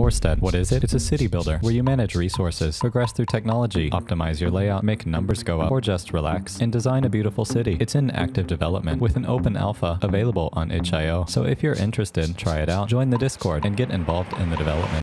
Orrstead. What is it? It's a city builder where you manage resources, progress through technology, optimize your layout, make numbers go up, or just relax, and design a beautiful city. It's in active development with an open alpha available on itch.io. So if you're interested, try it out, join the Discord, and get involved in the development.